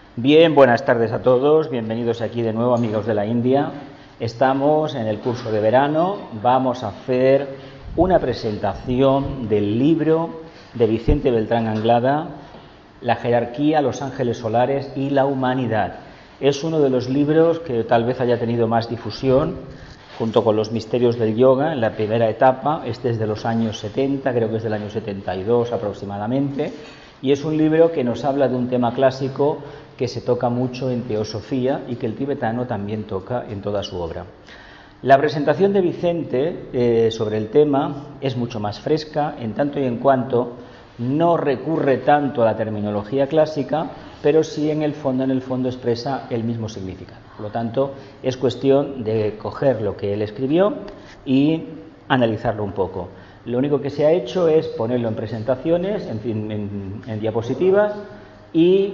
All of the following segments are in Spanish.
Bien, buenas tardes a todos, bienvenidos aquí de nuevo, amigos de la India. Estamos en el curso de verano, vamos a hacer una presentación del libro de Vicente Beltrán Anglada, La jerarquía, los ángeles solares y la humanidad. Es uno de los libros que tal vez haya tenido más difusión, junto con los misterios del yoga, en la primera etapa. Este es de los años 70, creo que es del año 72 aproximadamente, y es un libro que nos habla de un tema clásico que se toca mucho en teosofía y que el tibetano también toca en toda su obra. La presentación de Vicente sobre el tema es mucho más fresca, en tanto y en cuanto no recurre tanto a la terminología clásica, pero sí en el fondo expresa el mismo significado. Por lo tanto, es cuestión de coger lo que él escribió y analizarlo un poco. Lo único que se ha hecho es ponerlo en presentaciones, en diapositivas, y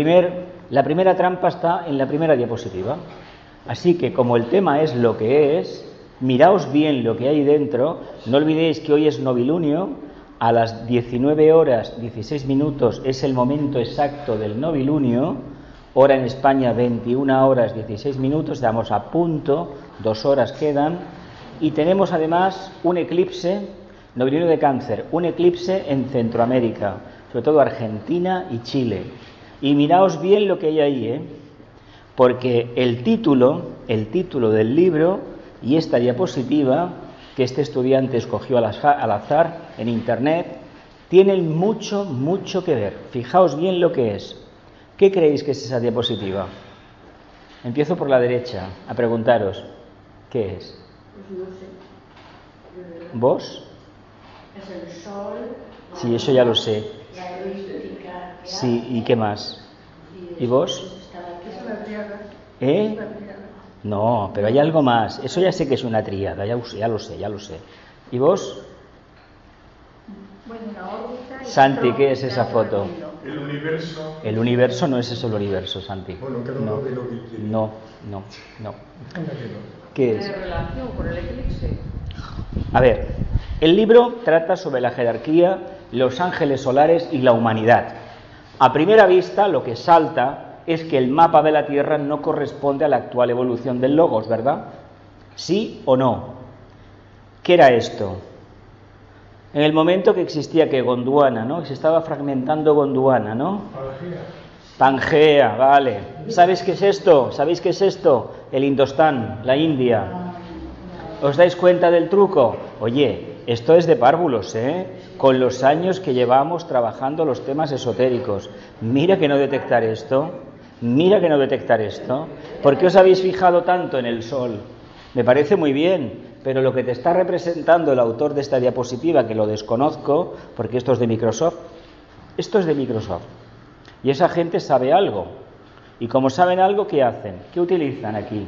la primera trampa está en la primera diapositiva. Así que, como el tema es lo que es, miraos bien lo que hay dentro. No olvidéis que hoy es novilunio, a las 19 horas 16 minutos es el momento exacto del novilunio, hora en España 21 horas 16 minutos, estamos a punto, 2 horas quedan, y tenemos además un eclipse, novilunio de Cáncer, un eclipse en Centroamérica, sobre todo Argentina y Chile. Y miraos bien lo que hay ahí, porque el título del libro y esta diapositiva que este estudiante escogió al azar en internet tienen mucho que ver. Fijaos bien lo que es. ¿Qué creéis que es esa diapositiva? Empiezo por la derecha a preguntaros, ¿qué es? Pues no sé. ¿Vos? Es el sol. Sí, eso ya lo sé. La eclíptica. Sí, ¿y qué más? ¿Y vos? Es la tierra. ¿Eh? No, pero hay algo más. Eso ya sé que es una tríada, ya lo sé. ¿Y vos? Bueno, la órbita. Santi, ¿qué es esa foto? El universo. El universo no es eso el universo, Santi. Bueno, cada uno ve lo que quiere. No. ¿Qué es? ¿Tiene relación con el eclipse? A ver, el libro trata sobre la jerarquía, los ángeles solares y la humanidad. A primera vista, lo que salta es que el mapa de la Tierra no corresponde a la actual evolución del Logos, ¿verdad? ¿Sí o no? ¿Qué era esto? En el momento que existía que Gondwana, ¿no? Se estaba fragmentando Gondwana, ¿no? Pangea, vale. ¿Sabéis qué es esto? El Indostán, la India. ¿Os dais cuenta del truco? Oye, esto es de párvulos, con los años que llevamos trabajando los temas esotéricos. Mira que no detectar esto. ¿Por qué os habéis fijado tanto en el Sol? Me parece muy bien, pero lo que te está representando el autor de esta diapositiva, que lo desconozco, porque esto es de Microsoft, y esa gente sabe algo. Y como saben algo, ¿qué hacen? ¿Qué utilizan aquí?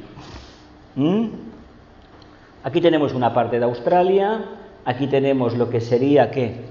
Aquí tenemos una parte de Australia, aquí tenemos lo que sería, ¿qué?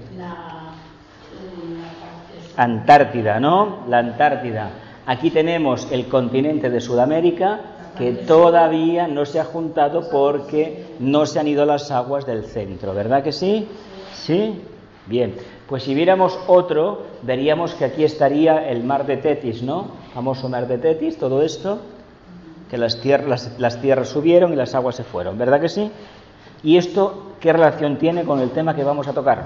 Antártida, ¿no? La Antártida. Aquí tenemos el continente de Sudamérica, que todavía no se ha juntado porque no se han ido las aguas del centro, ¿verdad que sí? ¿Sí? Bien, pues si viéramos otro, veríamos que aquí estaría el mar de Tetis, ¿no? Famoso mar de Tetis, todo esto, que las tierras subieron y las aguas se fueron, ¿verdad que sí? ¿Y esto qué relación tiene con el tema que vamos a tocar?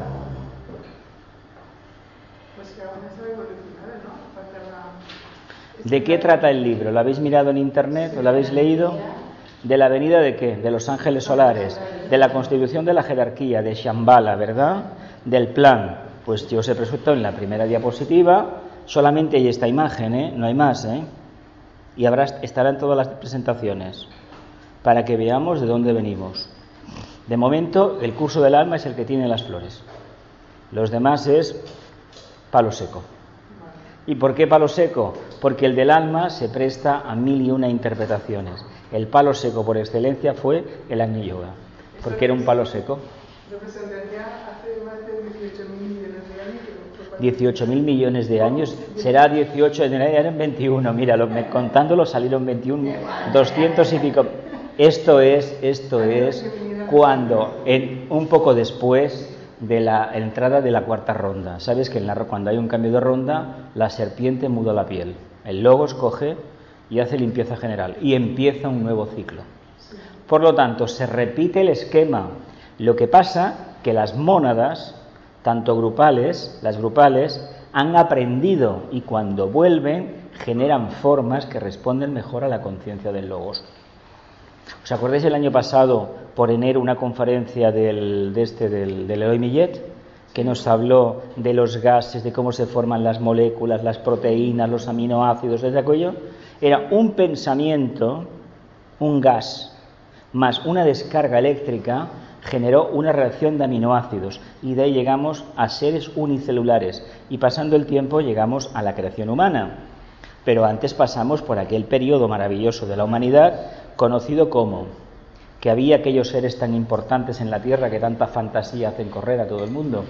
Pues que aún está evolucionando, ¿no? ¿De qué trata el libro? ¿Lo habéis mirado en internet o lo habéis leído? ¿De la venida de qué? De los ángeles solares, de la constitución de la jerarquía, de Shambhala, ¿verdad? Del plan. Pues yo os he presentado en la primera diapositiva, solamente hay esta imagen, no hay más, y estará en todas las presentaciones, para que veamos de dónde venimos. De momento, el curso del alma es el que tiene las flores. Los demás es palo seco. ¿Y por qué palo seco? Porque el del alma se presta a 1001 interpretaciones. El palo seco por excelencia fue el Agni Yoga, porque era un palo seco. Representaría hace más de 18.000 millones de años. 18.000 millones de años, será 18, eran 21, mira, contándolo salieron 21, 200 y pico. Esto es cuando, un poco después de la entrada de la cuarta ronda. Sabes que cuando hay un cambio de ronda, la serpiente muda la piel. El Logos coge y hace limpieza general y empieza un nuevo ciclo. Por lo tanto, se repite el esquema. Lo que pasa que las mónadas, tanto grupales, las grupales, han aprendido y cuando vuelven generan formas que responden mejor a la conciencia del Logos. ¿Os acordáis el año pasado, por enero, una conferencia del Eloy Millet, que nos habló de los gases, de cómo se forman las moléculas, las proteínas, los aminoácidos, ¿desde aquello? Era un pensamiento, un gas, más una descarga eléctrica, generó una reacción de aminoácidos y de ahí llegamos a seres unicelulares y pasando el tiempo llegamos a la creación humana. Pero antes pasamos por aquel periodo maravilloso de la humanidad conocido como que había aquellos seres tan importantes en la Tierra que tanta fantasía hacen correr a todo el mundo,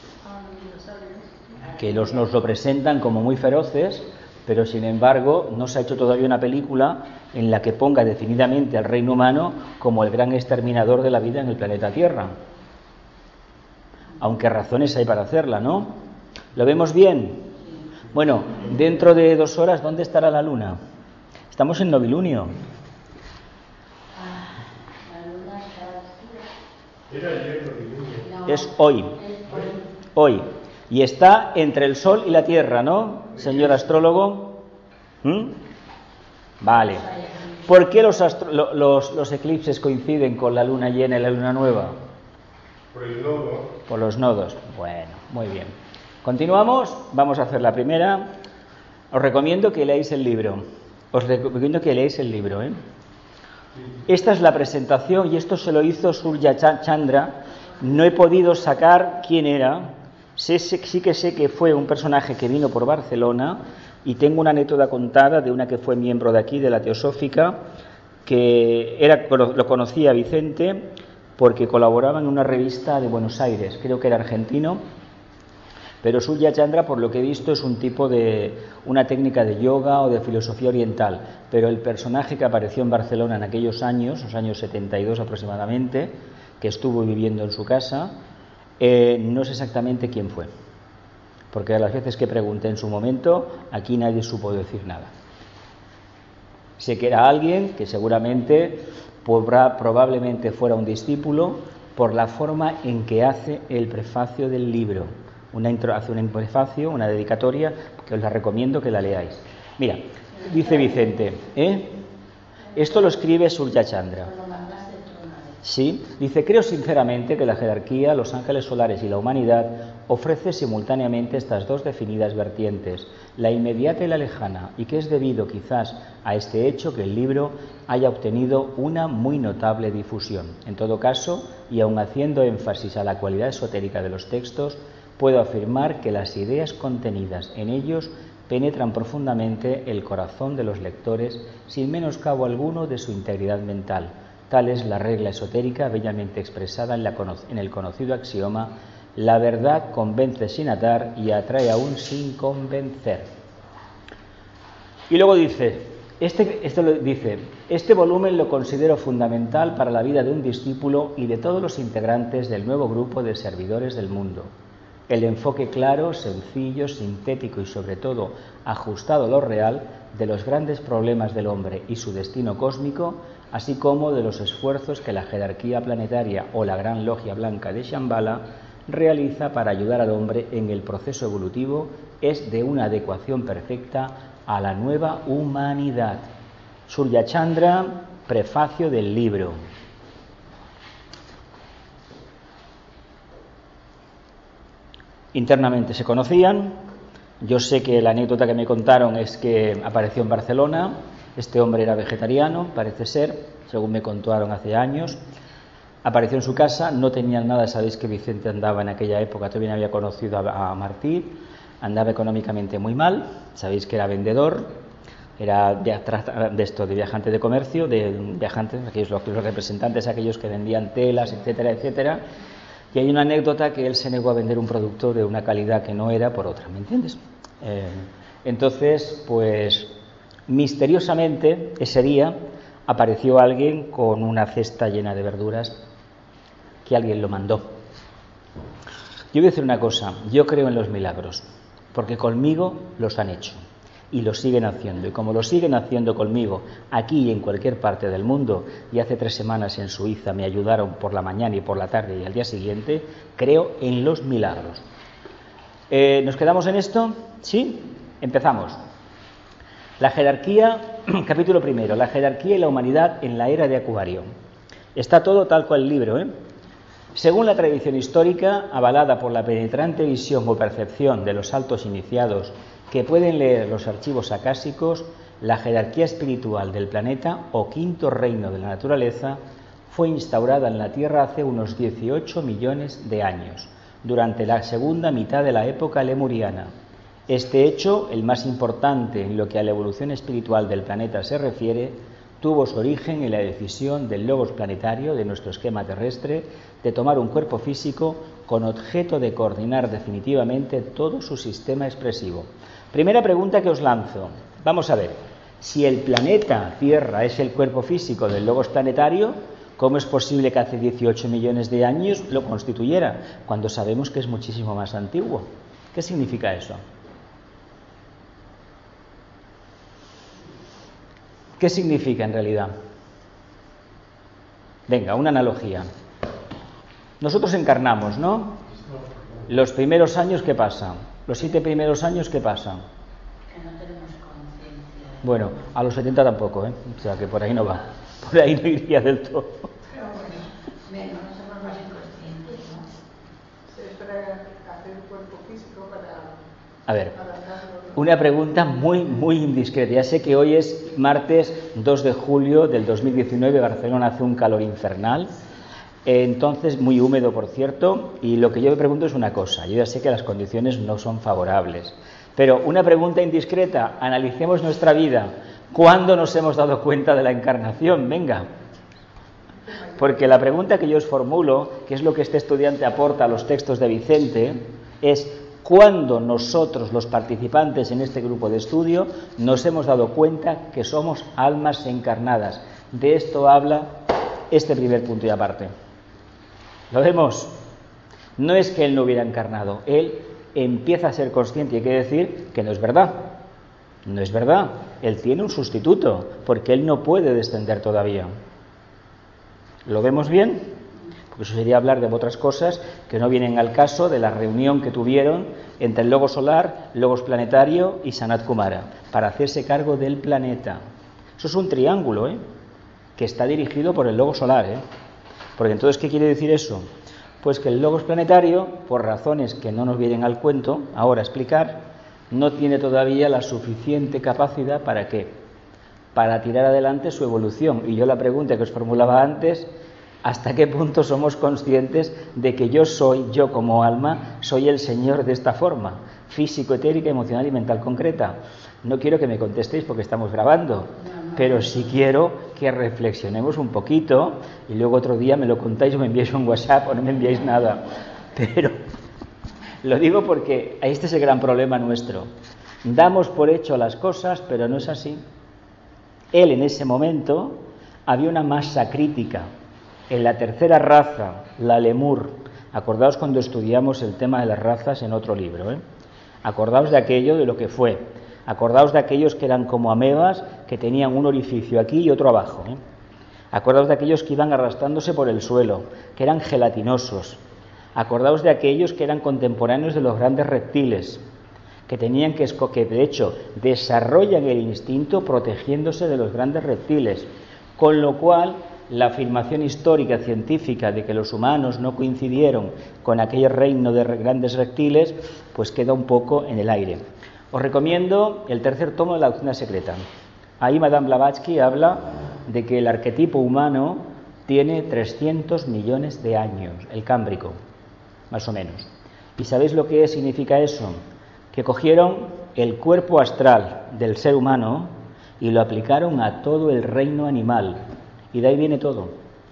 que nos lo presentan como muy feroces, pero sin embargo no se ha hecho todavía una película en la que ponga definidamente al reino humano como el gran exterminador de la vida en el planeta Tierra. Aunque razones hay para hacerla, ¿no? ¿Lo vemos bien? Bueno, dentro de 2 horas, ¿dónde estará la luna? Estamos en novilunio. Era ayer novilunio. Es hoy. Hoy. Y está entre el Sol y la Tierra, ¿no, señor astrólogo? Vale. ¿Por qué los eclipses coinciden con la luna llena y la luna nueva? Por el nodo. Por los nodos. Bueno, muy bien. Continuamos. Vamos a hacer la primera. Os recomiendo que leáis el libro. Esta es la presentación y esto se lo hizo Surya Chandra. No he podido sacar quién era. Sí que sé que fue un personaje que vino por Barcelona y tengo una anécdota contada de una que fue miembro de aquí, de la Teosófica, que lo conocía Vicente porque colaboraba en una revista de Buenos Aires, creo que era argentino, pero Surya Chandra, por lo que he visto, es un tipo de una técnica de yoga o de filosofía oriental, pero el personaje que apareció en Barcelona en aquellos años, los años 72 aproximadamente, que estuvo viviendo en su casa, no sé exactamente quién fue, porque a las veces que pregunté en su momento, aquí nadie supo decir nada. Sé que era alguien que seguramente probablemente fuera un discípulo por la forma en que hace el prefacio del libro. Hace un prefacio, una dedicatoria, que os la recomiendo que la leáis. Mira, dice Vicente, esto lo escribe Surya Chandra. Sí, dice, creo sinceramente que la jerarquía, los ángeles solares y la humanidad ofrece simultáneamente estas dos definidas vertientes, la inmediata y la lejana, y que es debido quizás a este hecho que el libro haya obtenido una muy notable difusión. En todo caso, y aun haciendo énfasis a la cualidad esotérica de los textos, puedo afirmar que las ideas contenidas en ellos penetran profundamente el corazón de los lectores sin menoscabo alguno de su integridad mental. Tal es la regla esotérica bellamente expresada en el conocido axioma: la verdad convence sin atar y atrae aún sin convencer. Y luego dice, este volumen lo considero fundamental para la vida de un discípulo y de todos los integrantes del nuevo grupo de servidores del mundo. El enfoque claro, sencillo, sintético y sobre todo ajustado a lo real de los grandes problemas del hombre y su destino cósmico, así como de los esfuerzos que la jerarquía planetaria o la Gran Logia Blanca de Shambhala realiza para ayudar al hombre en el proceso evolutivo, es de una adecuación perfecta a la nueva humanidad. Surya Chandra, prefacio del libro. Internamente se conocían. Yo sé que la anécdota que me contaron es que apareció en Barcelona. Este hombre era vegetariano, parece ser, según me contaron hace años. Apareció en su casa, no tenían nada. Sabéis que Vicente andaba en aquella época, todavía no había conocido a Martí, andaba económicamente muy mal. Sabéis que era vendedor, era de viajante de comercio, de viajantes, aquellos los representantes, aquellos que vendían telas, etcétera, etcétera. Y hay una anécdota que él se negó a vender un producto de una calidad que no era por otra, ¿me entiendes? Entonces, pues misteriosamente ese día apareció alguien con una cesta llena de verduras que alguien lo mandó. Yo voy a decir una cosa, yo creo en los milagros, porque conmigo los han hecho. y lo siguen haciendo. Y como lo siguen haciendo conmigo aquí y en cualquier parte del mundo, y hace 3 semanas en Suiza me ayudaron por la mañana y por la tarde y al día siguiente, creo en los milagros. ¿Nos quedamos en esto? ¿Sí? Empezamos. La jerarquía, capítulo primero, la jerarquía y la humanidad en la era de Acuario. Está todo tal cual el libro, ¿eh? Según la tradición histórica, avalada por la penetrante visión o percepción de los altos iniciados que pueden leer los archivos acásicos, la jerarquía espiritual del planeta, o quinto reino de la naturaleza, fue instaurada en la Tierra hace unos 18 millones de años, durante la segunda mitad de la época lemuriana. Este hecho, el más importante en lo que a la evolución espiritual del planeta se refiere, tuvo su origen en la decisión del logos planetario de nuestro esquema terrestre de tomar un cuerpo físico con objeto de coordinar definitivamente todo su sistema expresivo. Primera pregunta que os lanzo. Vamos a ver, si el planeta Tierra es el cuerpo físico del logos planetario, ¿cómo es posible que hace 18 millones de años lo constituyera, cuando sabemos que es muchísimo más antiguo? ¿Qué significa eso? ¿Qué significa en realidad? Venga, una analogía. Nosotros encarnamos, ¿no? Los primeros años, ¿qué pasa? Los 7 primeros años, ¿qué pasa? Que no tenemos conciencia. Bueno, a los 70 tampoco, ¿eh? O sea, que por ahí no va. Por ahí no iría del todo. Pero bueno, no somos más inconscientes, ¿no? Se espera hacer un cuerpo físico para... A ver, una pregunta muy indiscreta. Ya sé que hoy es martes 2 de julio del 2019, Barcelona hace un calor infernal, entonces muy húmedo, por cierto, y lo que yo me pregunto es una cosa. Yo ya sé que las condiciones no son favorables, pero una pregunta indiscreta, analicemos nuestra vida. ¿Cuándo nos hemos dado cuenta de la encarnación? Venga. Porque la pregunta que yo os formulo, que es lo que este estudiante aporta a los textos de Vicente, es: ¿cuándo nosotros, los participantes en este grupo de estudio, nos hemos dado cuenta que somos almas encarnadas? De esto habla este primer punto y aparte. ¿Lo vemos? No es que él no hubiera encarnado, él empieza a ser consciente, y hay que decir que no es verdad. No es verdad, él tiene un sustituto, porque él no puede descender todavía. ¿Lo vemos bien? Porque eso sería hablar de otras cosas que no vienen al caso de la reunión que tuvieron entre el Logos Solar, Logos Planetario y Sanat Kumara, para hacerse cargo del planeta. Eso es un triángulo, que está dirigido por el Logos Solar, Porque entonces, ¿qué quiere decir eso? Pues que el Logos Planetario, por razones que no nos vienen al cuento ahora a explicar, no tiene todavía la suficiente capacidad ¿para qué? Para tirar adelante su evolución. Y yo la pregunta que os formulaba antes: ¿hasta qué punto somos conscientes de que yo como alma, soy el Señor de esta forma, físico, etérica, emocional y mental concreta? No quiero que me contestéis porque estamos grabando, pero sí quiero que reflexionemos un poquito y luego otro día me lo contáis o me enviáis un WhatsApp o no me enviáis nada. Pero lo digo porque este es el gran problema nuestro. Damos por hecho las cosas, pero no es así. Él, en ese momento, había una masa crítica. En la tercera raza, la Lemur, acordaos cuando estudiamos el tema de las razas en otro libro, acordaos de aquello, de lo que fue, acordaos de aquellos que eran como amebas, que tenían un orificio aquí y otro abajo, acordaos de aquellos que iban arrastrándose por el suelo, que eran gelatinosos, acordaos de aquellos que eran contemporáneos de los grandes reptiles, que tenían que de hecho desarrollan el instinto protegiéndose de los grandes reptiles, con lo cual la afirmación histórica científica de que los humanos no coincidieron con aquel reino de grandes reptiles, pues queda un poco en el aire. Os recomiendo el tercer tomo de la Doctrina Secreta. Ahí Madame Blavatsky habla de que el arquetipo humano tiene 300 millones de años, el cámbrico, más o menos. ¿Y sabéis lo que significa eso? Que cogieron el cuerpo astral del ser humano y lo aplicaron a todo el reino animal. Y de ahí viene todo.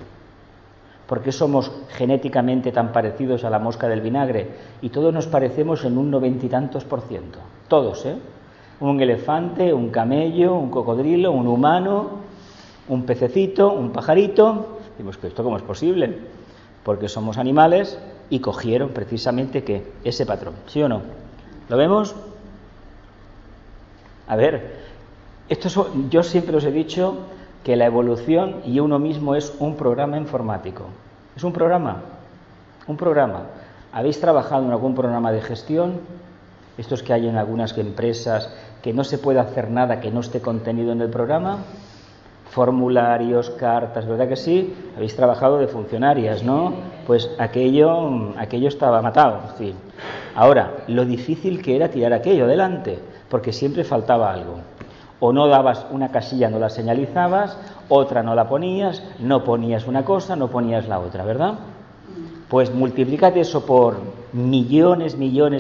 ¿Por qué somos genéticamente tan parecidos a la mosca del vinagre? Y todos nos parecemos en un 90 y tantos %. Todos, Un elefante, un camello, un cocodrilo, un humano, un pececito, un pajarito. Decimos que esto cómo es posible. Porque somos animales y cogieron precisamente ¿qué? Ese patrón. ¿Sí o no? ¿Lo vemos? A ver, yo siempre os he dicho que la evolución y uno mismo es un programa informático. Es un programa. ¿Habéis trabajado en algún programa de gestión? Estos que hay en algunas empresas, que no se puede hacer nada que no esté contenido en el programa. Formularios, cartas, ¿verdad que sí? Habéis trabajado de funcionarias, ¿no? Pues aquello estaba matado, en fin. Ahora, lo difícil que era tirar aquello adelante, porque siempre faltaba algo. O no dabas una casilla, no la señalizabas, otra no la ponías, no ponías una cosa, no ponías la otra, ¿verdad? Pues multiplicad eso por millones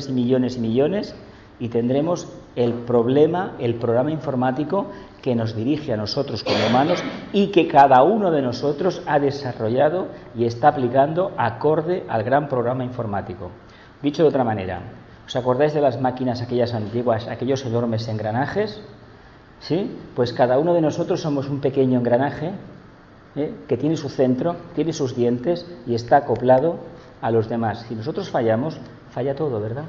y tendremos el programa informático que nos dirige a nosotros como humanos y que cada uno de nosotros ha desarrollado y está aplicando acorde al gran programa informático. Dicho de otra manera, ¿os acordáis de las máquinas aquellas antiguas, aquellos enormes engranajes? ¿Sí? Pues cada uno de nosotros somos un pequeño engranaje que tiene su centro, tiene sus dientes y está acoplado a los demás. Si nosotros fallamos, falla todo, ¿verdad?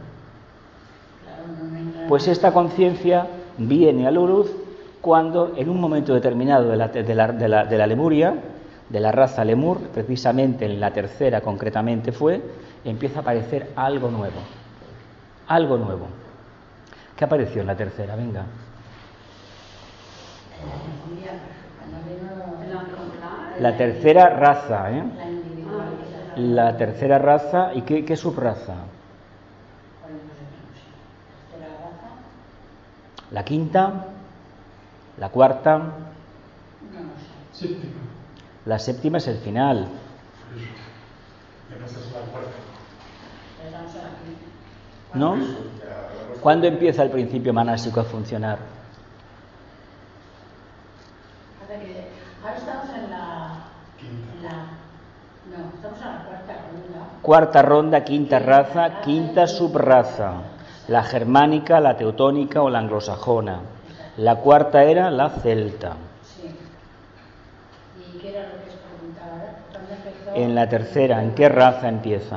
Pues esta conciencia viene a la luz cuando en un momento determinado de la Lemuria, de la raza Lemur, precisamente en la tercera concretamente empieza a aparecer algo nuevo. Algo nuevo. ¿Qué apareció en la tercera? Venga. La tercera raza, La tercera raza, ¿y qué subraza? La quinta, la cuarta, Séptima. La séptima es el final. ¿No? ¿Cuándo empieza el principio manásico a funcionar? Ahora estamos en la estamos en la cuarta ronda. Cuarta ronda, quinta raza, quinta subraza. La germánica, la teutónica o la anglosajona. La cuarta era la celta. Sí. ¿Y qué era lo que os preguntaba? ¿Cuándo empezó? En la tercera, ¿en qué raza empieza?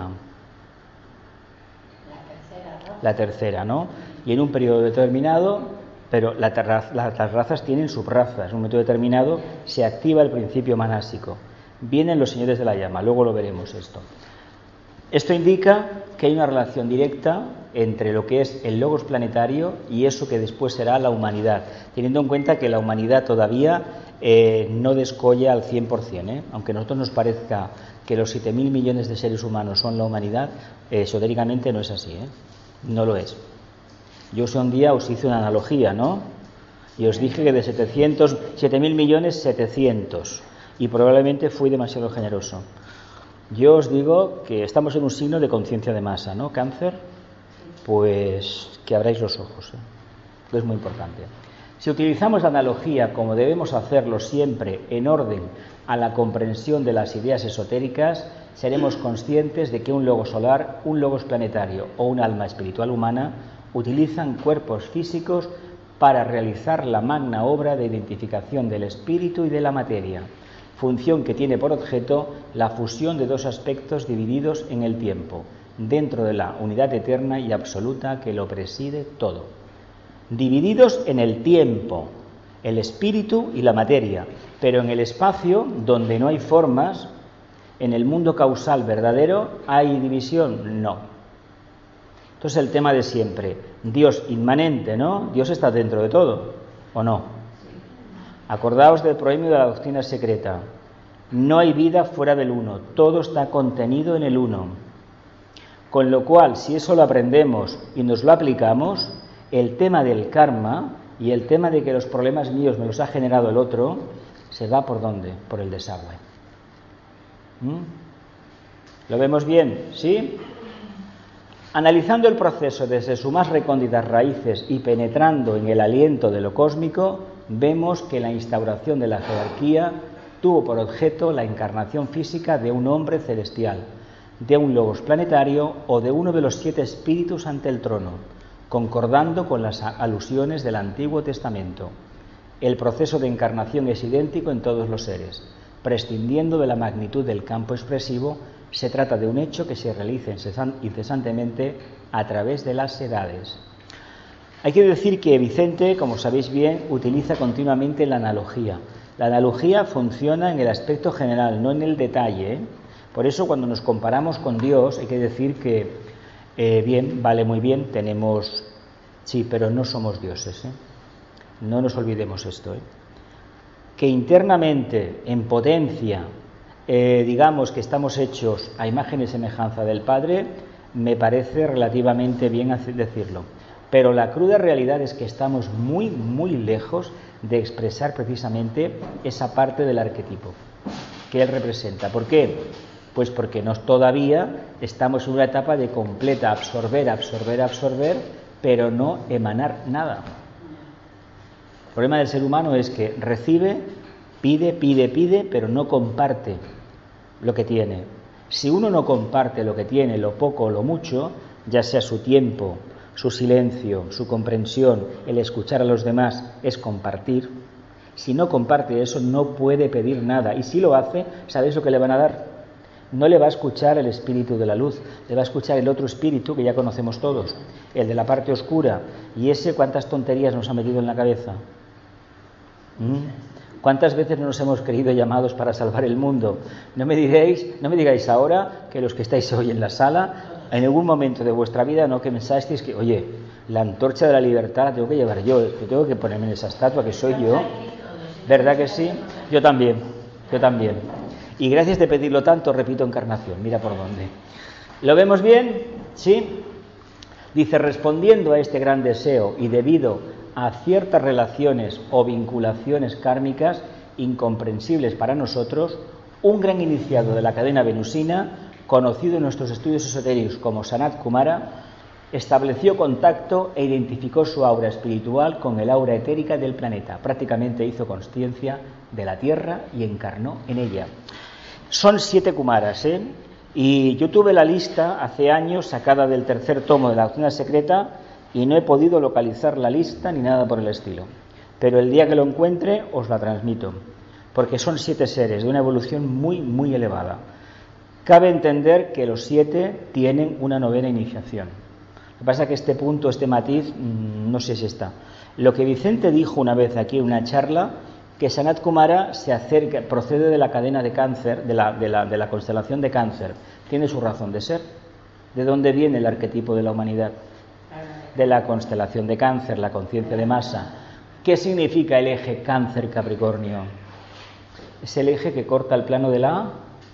La tercera raza. La tercera, ¿no? Y en un periodo determinado, pero las razas tienen subrazas. En un momento determinado se activa el principio manásico. Vienen los señores de la llama, luego lo veremos esto. Esto indica que hay una relación directa entre lo que es el logos planetario y eso que después será la humanidad, teniendo en cuenta que la humanidad todavía no descolla al 100%, aunque a nosotros nos parezca que los 7.000 millones de seres humanos son la humanidad, esotéricamente no es así, no lo es. Yo un día os hice una analogía, ¿no? Y os dije que de 7.000 millones, 700, y probablemente fui demasiado generoso. Yo os digo que estamos en un signo de conciencia de masa, ¿no? Cáncer, pues que abráis los ojos, es muy importante. Si utilizamos la analogía como debemos hacerlo siempre en orden a la comprensión de las ideas esotéricas, seremos conscientes de que un logos solar, un logos planetario o un alma espiritual humana utilizan cuerpos físicos para realizar la magna obra de identificación del espíritu y de la materia, función que tiene por objeto la fusión de dos aspectos divididos en el tiempo, dentro de la unidad eterna y absoluta que lo preside todo. Divididos en el tiempo, el espíritu y la materia, pero en el espacio, donde no hay formas, en el mundo causal verdadero, ¿hay división? No. Entonces el tema de siempre, Dios inmanente, ¿no? Dios está dentro de todo, ¿o no? Acordaos del proemio de la doctrina secreta. No hay vida fuera del uno, todo está contenido en el uno. Con lo cual, si eso lo aprendemos y nos lo aplicamos, el tema del karma y el tema de que los problemas míos me los ha generado el otro, se va ¿por dónde? Por el desagüe. ¿Lo vemos bien? ¿Sí? Analizando el proceso desde sus más recónditas raíces y penetrando en el aliento de lo cósmico, vemos que la instauración de la jerarquía tuvo por objeto la encarnación física de un hombre celestial, de un logos planetario o de uno de los 7 espíritus ante el trono, concordando con las alusiones del Antiguo Testamento. El proceso de encarnación es idéntico en todos los seres. Prescindiendo de la magnitud del campo expresivo, se trata de un hecho que se realiza incesantemente a través de las edades. Hay que decir que Vicente, como sabéis bien, utiliza continuamente la analogía. La analogía funciona en el aspecto general, no en el detalle, ¿eh? Por eso cuando nos comparamos con Dios hay que decir que, bien, vale muy bien, tenemos... Sí, pero no somos dioses, ¿eh? No nos olvidemos esto, ¿eh? Que internamente, en potencia, digamos que estamos hechos a imagen y semejanza del Padre, me parece relativamente bien decirlo. Pero la cruda realidad es que estamos muy, muy lejos de expresar precisamente esa parte del arquetipo que él representa. ¿Por qué? Pues porque todavía estamos en una etapa de completa absorber, pero no emanar nada. El problema del ser humano es que recibe, pide, pero no comparte lo que tiene. Si uno no comparte lo que tiene, lo poco o lo mucho, ya sea su tiempo, su silencio, su comprensión, el escuchar a los demás, es compartir. Si no comparte eso, no puede pedir nada. Y si lo hace, ¿sabéis lo que le van a dar? No le va a escuchar el espíritu de la luz, le va a escuchar el otro espíritu que ya conocemos todos, el de la parte oscura. Y ese, ¿cuántas tonterías nos ha metido en la cabeza? ¿Cuántas veces nos hemos creído llamados para salvar el mundo? No me digáis ahora que los que estáis hoy en la sala, en algún momento de vuestra vida, no que pensasteis que, oye, la antorcha de la libertad la tengo que llevar yo, que tengo que ponerme en esa estatua que soy yo. ¿Verdad que sí? Yo también. Y gracias de pedirlo tanto, repito encarnación, mira por dónde. ¿Lo vemos bien? ¿Sí? Dice, respondiendo a este gran deseo y debido a ciertas relaciones o vinculaciones kármicas incomprensibles para nosotros, un gran iniciado de la cadena venusina, conocido en nuestros estudios esotéricos como Sanat Kumara, estableció contacto e identificó su aura espiritual con el aura etérica del planeta. Prácticamente hizo consciencia de la Tierra y encarnó en ella. Son 7 Kumaras, ¿eh? Y yo tuve la lista hace años sacada del tercer tomo de la Doctrina Secreta y no he podido localizar la lista ni nada por el estilo. Pero el día que lo encuentre os la transmito, porque son 7 seres de una evolución muy, muy elevada. Cabe entender que los 7 tienen una 9ª iniciación. Lo que pasa es que este punto, este matiz, no sé si está. Lo que Vicente dijo una vez aquí en una charla, que Sanat Kumara se acerca, procede de la cadena de Cáncer, de la constelación de Cáncer. Tiene su razón de ser. ¿De dónde viene el arquetipo de la humanidad? De la constelación de Cáncer, la conciencia de masa. ¿Qué significa el eje Cáncer-Capricornio? Es el eje que corta el plano de la...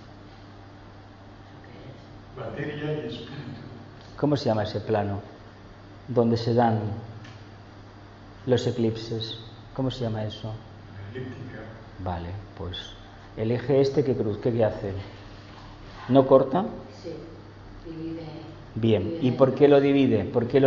materia y espíritu. ¿Cómo se llama ese plano? Donde se dan los eclipses. ¿Cómo se llama eso? Elíptica. Vale, pues el eje este que hace. ¿No corta? Sí, divide. Bien, ¿y por qué lo divide?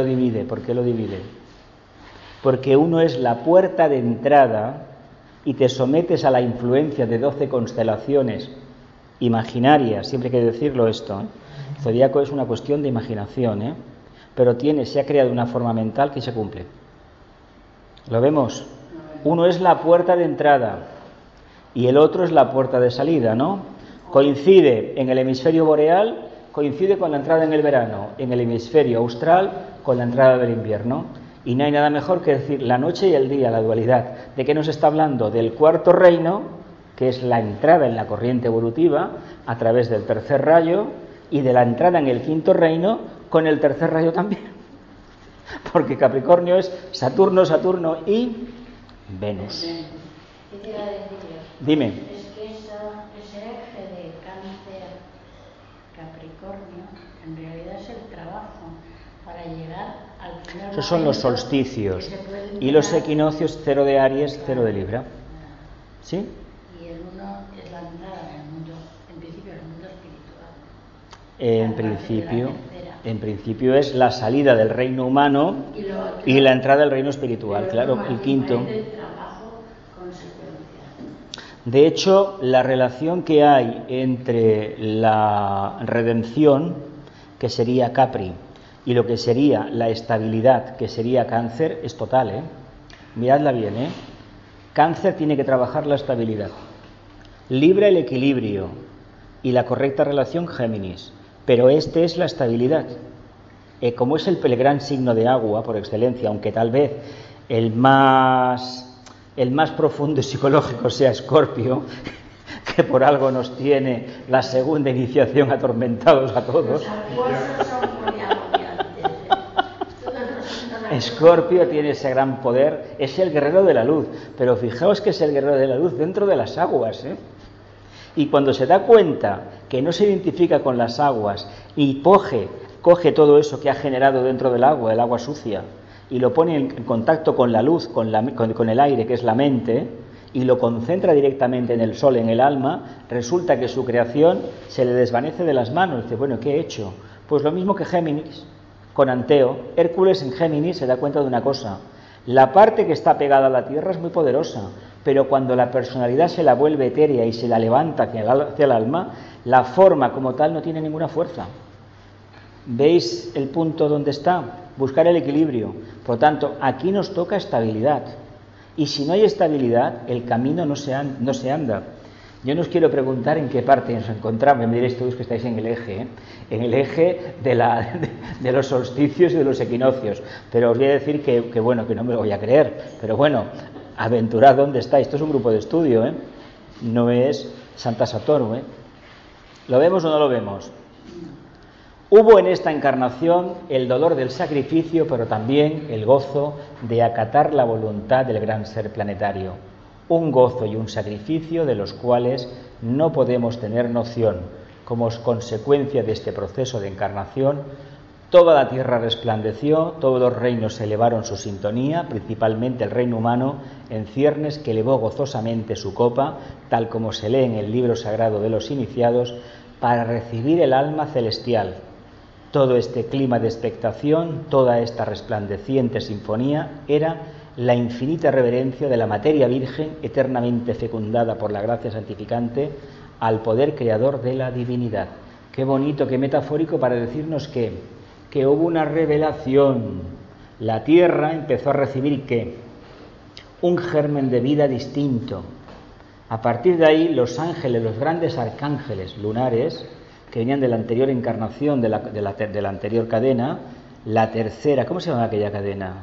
Porque uno es la puerta de entrada y te sometes a la influencia de 12 constelaciones imaginarias, siempre hay que decirlo esto, ¿eh? Zodíaco es una cuestión de imaginación, ¿eh? Pero se ha creado una forma mental que se cumple. ¿Lo vemos? Uno es la puerta de entrada y el otro es la puerta de salida, ¿no? Coincide en el hemisferio boreal, coincide con la entrada en el verano, en el hemisferio austral con la entrada del invierno. Y no hay nada mejor que decir la noche y el día, la dualidad. ¿De qué nos está hablando? Del 4.º reino, que es la entrada en la corriente evolutiva a través del 3.er rayo, y de la entrada en el 5.º reino con el 3.er rayo también. Porque Capricornio es Saturno y Venus. ¿Qué te iba a decir yo? Dime. Es que ese eje de Cáncer Capricornio en realidad es el trabajo para llegar al primer Esos son los solsticios y los equinoccios, 0 de Aries, 0 de Libra. ¿Sí? Y el uno es la entrada en el mundo, en principio el mundo espiritual. En principio es la salida del reino humano y la entrada al reino espiritual, claro, el 5.º. De hecho, la relación que hay entre la redención, que sería Capri, y lo que sería la estabilidad, que sería Cáncer, es total, ¿eh? Miradla bien, ¿eh? Cáncer tiene que trabajar la estabilidad, Libra el equilibrio y la correcta relación Géminis, pero este es la estabilidad. como es el gran signo de agua por excelencia, aunque tal vez el más profundo y psicológico sea Escorpio, que por algo nos tiene la segunda iniciación atormentados a todos. Los acuosos son muy agobiantes, ¿eh? Escorpio tiene ese gran poder, es el guerrero de la luz, pero fijaos que es el guerrero de la luz dentro de las aguas, ¿eh? Y cuando se da cuenta que no se identifica con las aguas y coge todo eso que ha generado dentro del agua, el agua sucia, y lo pone en contacto con la luz, con el aire, que es la mente, y lo concentra directamente en el sol, en el alma, resulta que su creación se le desvanece de las manos. Dice, bueno, ¿qué he hecho? Pues lo mismo que Géminis, con Anteo. Hércules en Géminis se da cuenta de una cosa: la parte que está pegada a la tierra es muy poderosa, pero cuando la personalidad se la vuelve etérea y se la levanta hacia el alma, la forma como tal no tiene ninguna fuerza. ¿Veis el punto donde está? Buscar el equilibrio. Por lo tanto, aquí nos toca estabilidad. Y si no hay estabilidad, el camino no se anda. Yo no os quiero preguntar en qué parte nos encontramos. Me diréis todos que estáis en el eje, ¿eh? En el eje de los solsticios y de los equinoccios. Pero os voy a decir que bueno, que no me lo voy a creer. Pero bueno, aventurad dónde estáis. Esto es un grupo de estudio, ¿eh? No es Santa Satoru, ¿eh? ¿Lo vemos o no lo vemos? Hubo en esta encarnación el dolor del sacrificio, pero también el gozo de acatar la voluntad del gran ser planetario. Un gozo y un sacrificio de los cuales no podemos tener noción. Como consecuencia de este proceso de encarnación, toda la tierra resplandeció, todos los reinos elevaron su sintonía, principalmente el reino humano, en ciernes que elevó gozosamente su copa, tal como se lee en el libro sagrado de los iniciados, para recibir el alma celestial. Todo este clima de expectación, toda esta resplandeciente sinfonía, era la infinita reverencia de la materia virgen, eternamente fecundada por la gracia santificante, al poder creador de la divinidad. Qué bonito, qué metafórico para decirnos que hubo una revelación. La tierra empezó a recibir ¿qué? Un germen de vida distinto. A partir de ahí, los ángeles, los grandes arcángeles lunares, que venían de la anterior encarnación, de la anterior cadena, la tercera, ¿cómo se llama aquella cadena?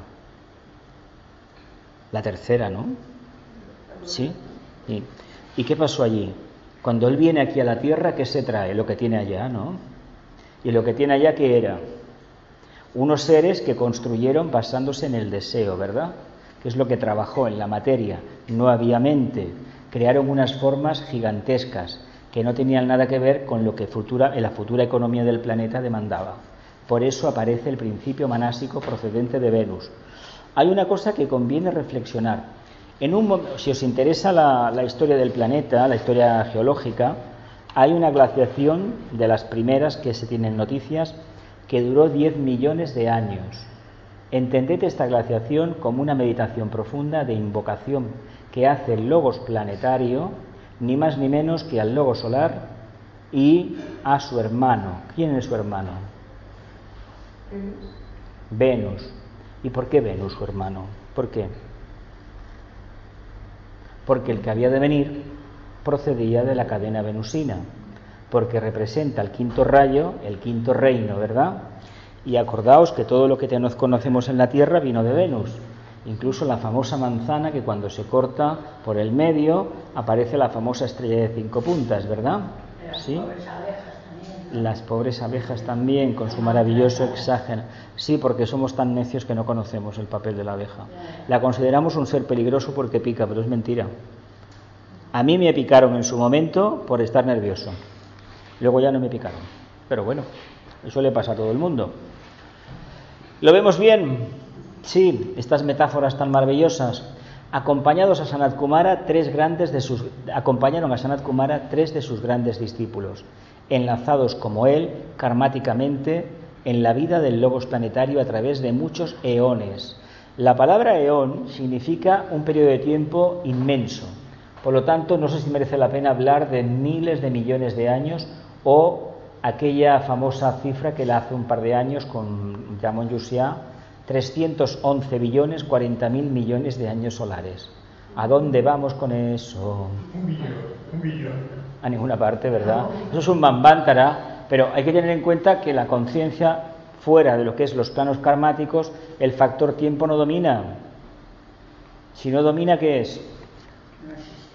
La tercera, ¿no? ¿Sí? ¿Y qué pasó allí? Cuando él viene aquí a la tierra, ¿qué se trae? Lo que tiene allá, ¿no? ¿Y lo que tiene allá qué era? Unos seres que construyeron basándose en el deseo, ¿verdad? Que es lo que trabajó en la materia. No había mente. Crearon unas formas gigantescas que no tenían nada que ver con lo que en la futura economía del planeta demandaba. Por eso aparece el principio manásico procedente de Venus. Hay una cosa que conviene reflexionar. Si os interesa la historia del planeta, la historia geológica, hay una glaciación de las primeras que se tienen noticias que duró 10 millones de años. Entended esta glaciación como una meditación profunda de invocación que hace el logos planetario, ni más ni menos que al logo solar y a su hermano. ¿Quién es su hermano? Venus. ¿Y por qué Venus, su hermano? ¿Por qué? Porque el que había de venir procedía de la cadena venusina, porque representa el quinto rayo, el quinto reino, ¿verdad? Y acordaos que todo lo que conocemos en la Tierra vino de Venus. Incluso la famosa manzana que cuando se corta por el medio aparece la famosa estrella de 5 puntas, ¿verdad? ¿Sí? Las pobres abejas también, con su maravilloso hexágono. Sí, porque somos tan necios que no conocemos el papel de la abeja. La consideramos un ser peligroso porque pica, pero es mentira. A mí me picaron en su momento por estar nervioso. Luego ya no me picaron. Pero bueno, eso le pasa a todo el mundo. ¿Lo vemos bien? Sí, estas metáforas tan maravillosas. Acompañaron a Sanat Kumara tres de sus grandes discípulos, enlazados como él, karmáticamente, en la vida del logos planetario a través de muchos eones. La palabra eón significa un periodo de tiempo inmenso. Por lo tanto, no sé si merece la pena hablar de miles de millones de años o aquella famosa cifra que la hace un par de años con Ramón Llucià, 311 billones 40.000 millones de años solares. ¿A dónde vamos con eso? Un billón. A ninguna parte, ¿verdad? Eso es un manvántara, pero hay que tener en cuenta que la conciencia fuera de lo que es los planos karmáticos, el factor tiempo no domina. Si no domina, ¿qué es? No existe.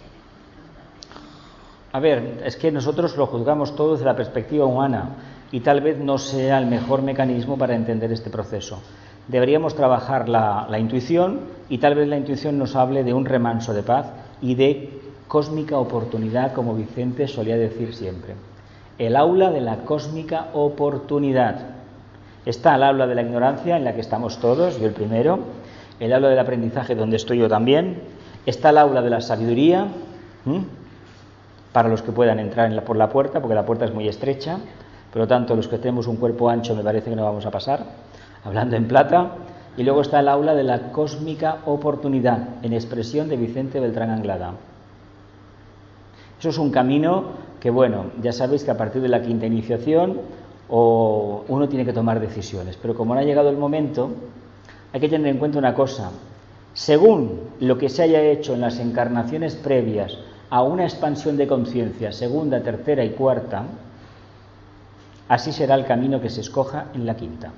A ver, es que nosotros lo juzgamos todo desde la perspectiva humana y tal vez no sea el mejor mecanismo para entender este proceso. Deberíamos trabajar la intuición y tal vez la intuición nos hable de un remanso de paz y de cósmica oportunidad, como Vicente solía decir siempre. El aula de la cósmica oportunidad. Está el aula de la ignorancia, en la que estamos todos, yo el primero. El aula del aprendizaje, donde estoy yo también. Está el aula de la sabiduría, para los que puedan entrar por la puerta, porque la puerta es muy estrecha. Por lo tanto, los que tenemos un cuerpo ancho me parece que no vamos a pasar, hablando en plata. Y luego está el aula de la cósmica oportunidad, en expresión de Vicente Beltrán Anglada. Eso es un camino que, bueno, ya sabéis que a partir de la quinta iniciación uno tiene que tomar decisiones. Pero como no ha llegado el momento, hay que tener en cuenta una cosa. Según lo que se haya hecho en las encarnaciones previas a una expansión de conciencia, segunda, tercera y cuarta, así será el camino que se escoja en la quinta.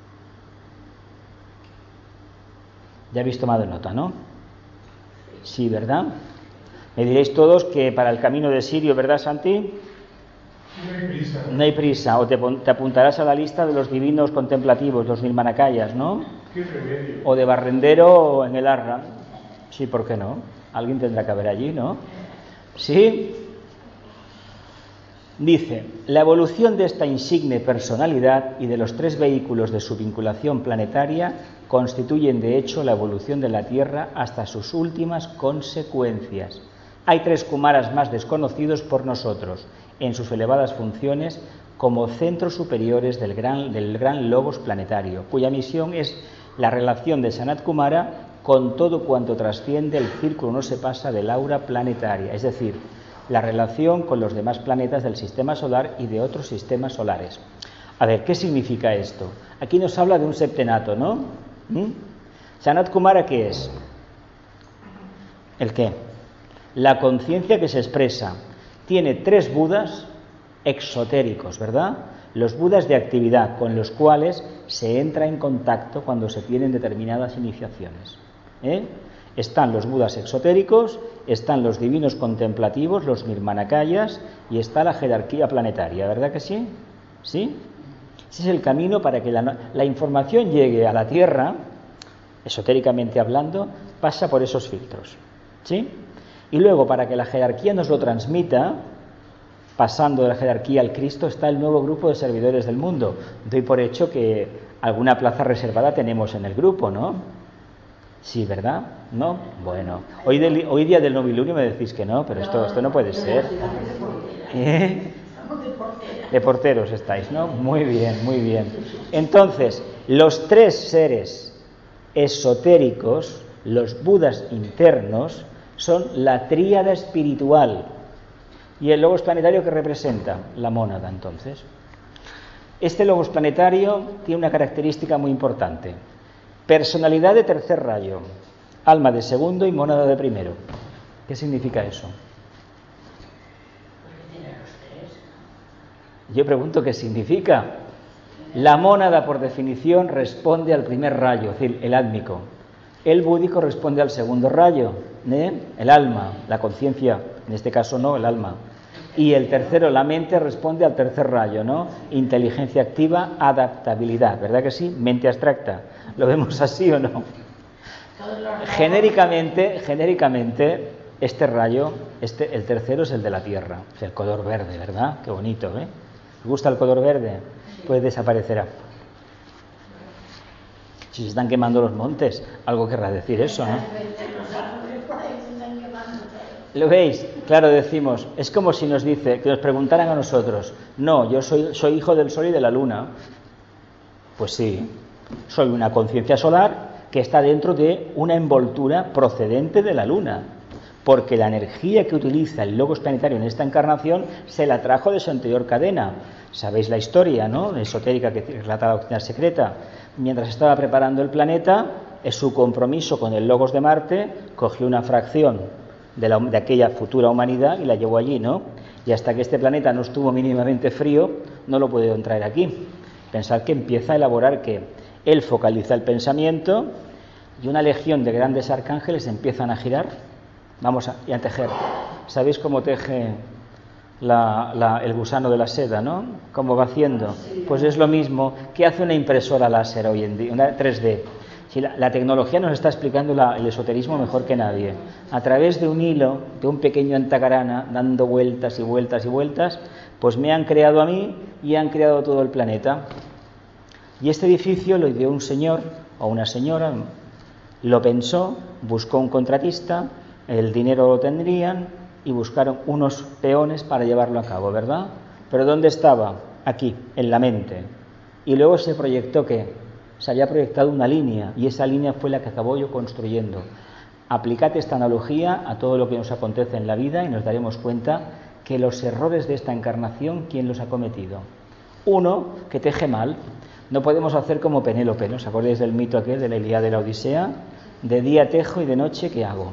Ya habéis tomado nota, ¿no? Sí, ¿verdad? Me diréis todos que para el camino de Sirio, ¿verdad, Santi? No hay prisa. No hay prisa. O te apuntarás a la lista de los divinos contemplativos, los Nirmanakayas, ¿no? Qué remedio. O de barrendero en el Arra. Sí, ¿por qué no? Alguien tendrá que haber allí, ¿no? Sí. Dice, la evolución de esta insigne personalidad y de los 3 vehículos de su vinculación planetaria constituyen de hecho la evolución de la Tierra hasta sus últimas consecuencias. Hay 3 Kumaras más desconocidos por nosotros, en sus elevadas funciones como centros superiores del gran logos planetario, cuya misión es la relación de Sanat Kumara con todo cuanto trasciende el círculo no se pasa del aura planetaria, es decir, la relación con los demás planetas del sistema solar y de otros sistemas solares. A ver, ¿qué significa esto? Aquí nos habla de un septenato, ¿no? Sanat Kumara, ¿qué es? ¿El qué? La conciencia que se expresa. Tiene 3 Budas exotéricos, ¿verdad? Los Budas de actividad, con los cuales se entra en contacto cuando se tienen determinadas iniciaciones. Están los Budas exotéricos, están los divinos contemplativos, los Nirmanakayas, y está la jerarquía planetaria, ¿verdad que sí? ¿Sí? Ese es el camino para que la información llegue a la Tierra, esotéricamente hablando, pasa por esos filtros, ¿sí? Y luego, para que la jerarquía nos lo transmita, pasando de la jerarquía al Cristo, está el nuevo grupo de servidores del mundo. Doy por hecho que alguna plaza reservada tenemos en el grupo, ¿no? Sí, ¿verdad? ¿No? Bueno, hoy día del novilunio me decís que no, pero esto no puede ser. De porteros estáis, ¿no? Muy bien, muy bien. Entonces, los 3 seres esotéricos, los Budas internos, son la tríada espiritual. ¿Y el logos planetario que representa? La mónada, entonces. Este logos planetario tiene una característica muy importante. Personalidad de tercer rayo, alma de segundo y mónada de primero. ¿Qué significa eso? Yo pregunto qué significa. La mónada, por definición, responde al primer rayo, es decir, el átmico. El búdico responde al segundo rayo, el alma, la conciencia, en este caso no, el alma. Y el tercero, la mente, responde al tercer rayo, ¿no? Inteligencia activa, adaptabilidad, ¿verdad que sí? Mente abstracta. ¿Lo vemos así o no? Genéricamente, este rayo, el tercero es el de la Tierra, es el color verde, ¿verdad? Qué bonito, ¿eh? ¿Te gusta el color verde? Pues desaparecerá. Si se están quemando los montes, algo querrá decir eso, ¿no? ¿Lo veis? Claro, decimos, es como si nos dice, que nos preguntaran a nosotros, no, yo soy hijo del sol y de la luna. Pues sí, soy una conciencia solar que está dentro de una envoltura procedente de la luna, porque la energía que utiliza el logos planetario en esta encarnación se la trajo de su anterior cadena. Sabéis la historia, ¿no?, esotérica que relata la doctrina secreta. Mientras estaba preparando el planeta, en su compromiso con el logos de Marte, cogió una fracción de aquella futura humanidad y la llevó allí, ¿no? Y hasta que este planeta no estuvo mínimamente frío, no lo pudo traer aquí. Pensad que empieza a elaborar que él focaliza el pensamiento y una legión de grandes arcángeles empiezan a girar, y a tejer. ¿Sabéis cómo teje el gusano de la seda, no? ¿Cómo va haciendo? Pues es lo mismo que hace una impresora láser hoy en día, una 3D. Si la tecnología nos está explicando el esoterismo mejor que nadie. A través de un hilo, de un pequeño antacarana, dando vueltas y vueltas y vueltas, pues me han creado a mí y han creado todo el planeta. Y este edificio lo ideó un señor o una señora, lo pensó, buscó un contratista, el dinero lo tendrían y buscaron unos peones para llevarlo a cabo, ¿verdad? Pero ¿dónde estaba? Aquí, en la mente. Y luego se proyectó ¿qué? Se había proyectado una línea y esa línea fue la que acabó yo construyendo. Aplicad esta analogía a todo lo que nos acontece en la vida y nos daremos cuenta que los errores de esta encarnación, ¿quién los ha cometido? Uno, que teje mal. No podemos hacer como Penélope, ¿no? ¿Os acordáis del mito aquel de la Ilíada de la Odisea? De día tejo y de noche, ¿qué hago?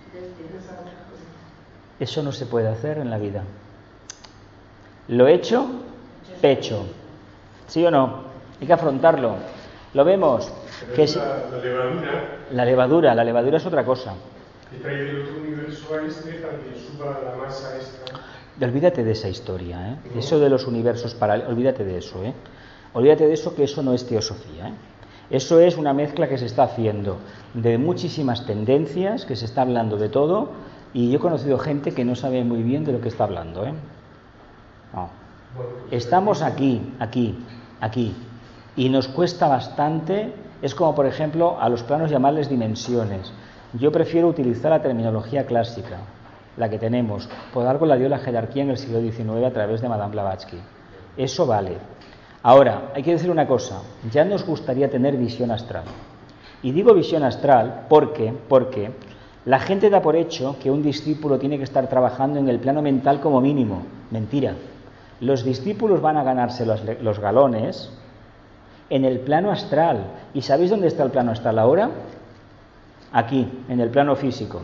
Eso no se puede hacer en la vida. Lo hecho, pecho. ¿Sí o no? Hay que afrontarlo. Lo vemos. Que es la levadura es otra cosa. Y trae del otro universo a este para que suba la masa esta. Olvídate de esa historia, ¿eh? Eso de los universos paralelos, olvídate de eso, ¿eh? Olvídate de eso, que eso no es teosofía, ¿eh? Eso es una mezcla que se está haciendo de muchísimas tendencias, que se está hablando de todo, y yo he conocido gente que no sabe muy bien de lo que está hablando, ¿eh? No. Estamos aquí, y nos cuesta bastante. Es como, por ejemplo, a los planos llamarles dimensiones. Yo prefiero utilizar la terminología clásica, la que tenemos. Por algo la dio la jerarquía en el siglo XIX a través de Madame Blavatsky. Eso vale. Ahora, hay que decir una cosa, ya nos gustaría tener visión astral. Y digo visión astral porque la gente da por hecho que un discípulo tiene que estar trabajando en el plano mental como mínimo. Mentira. Los discípulos van a ganarse los galones en el plano astral. ¿Y sabéis dónde está el plano astral ahora? Aquí, en el plano físico.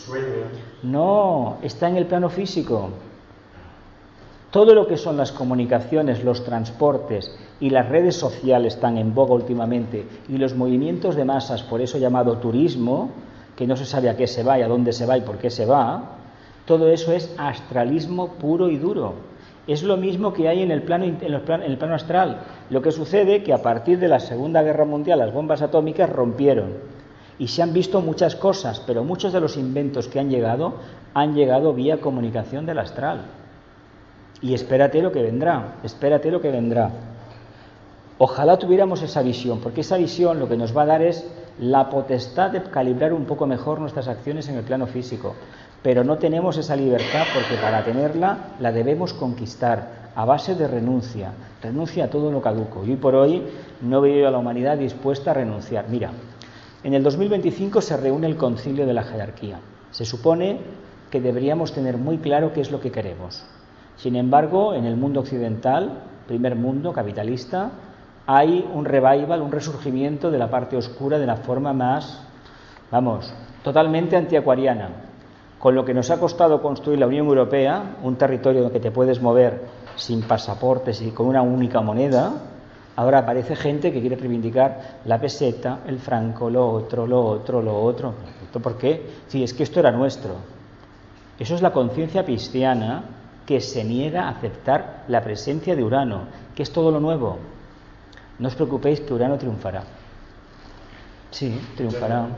No, está en el plano físico. Todo lo que son las comunicaciones, los transportes y las redes sociales están en boga últimamente, y los movimientos de masas, por eso llamado turismo, que no se sabe a qué se va y a dónde se va y por qué se va, todo eso es astralismo puro y duro. Es lo mismo que hay en el plano astral. Lo que sucede que a partir de la Segunda Guerra Mundial las bombas atómicas rompieron y se han visto muchas cosas, pero muchos de los inventos que han llegado vía comunicación del astral. Y espérate lo que vendrá. Ojalá tuviéramos esa visión, porque esa visión lo que nos va a dar es la potestad de calibrar un poco mejor nuestras acciones en el plano físico. Pero no tenemos esa libertad, porque para tenerla la debemos conquistar a base de renuncia a todo lo caduco. Y hoy por hoy no veo a la humanidad dispuesta a renunciar. Mira, en el 2025 se reúne el concilio de la jerarquía. Se supone que deberíamos tener muy claro qué es lo que queremos. Sin embargo, en el mundo occidental, primer mundo capitalista, hay un revival, un resurgimiento de la parte oscura de la forma más, totalmente antiacuariana. Con lo que nos ha costado construir la Unión Europea, un territorio en el que te puedes mover sin pasaportes y con una única moneda, ahora aparece gente que quiere reivindicar la peseta, el franco, lo otro. ¿Esto por qué? Sí, es que esto era nuestro. Eso es la conciencia pisciana que se niega a aceptar la presencia de Urano, que es todo lo nuevo. No os preocupéis, que Urano triunfará. Sí, triunfará.